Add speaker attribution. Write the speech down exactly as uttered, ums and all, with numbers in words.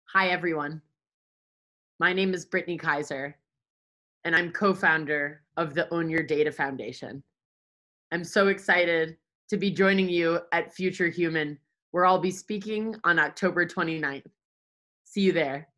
Speaker 1: Hi, everyone. My name is Brittany Kaiser, and I'm co-founder of the Own Your Data Foundation. I'm so excited to be joining you at Future Human, where I'll be speaking on October twenty-ninth. See you there.